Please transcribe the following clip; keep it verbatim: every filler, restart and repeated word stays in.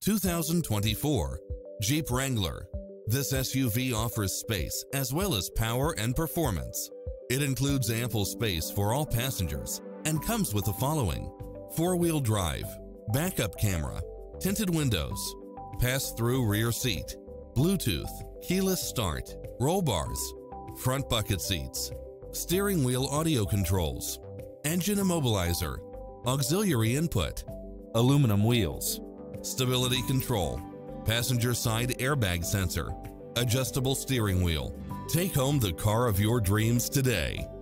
two thousand twenty-four Jeep Wrangler. This S U V offers space as well as power and performance. It includes ample space for all passengers and comes with the following: four-wheel drive, backup camera, tinted windows, pass-through rear seat, Bluetooth, keyless start, roll bars, front bucket seats, steering wheel audio controls, engine immobilizer, auxiliary input, aluminum wheels, stability control, passenger side airbag sensor, adjustable steering wheel. Take home the car of your dreams today.